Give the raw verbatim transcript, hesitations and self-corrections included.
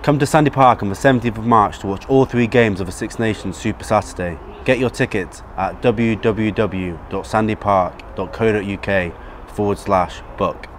Come to Sandy Park on the seventeenth of March to watch all three games of the Six Nations Super Saturday. Get your tickets at w w w dot sandy park dot co dot u k forward slash book.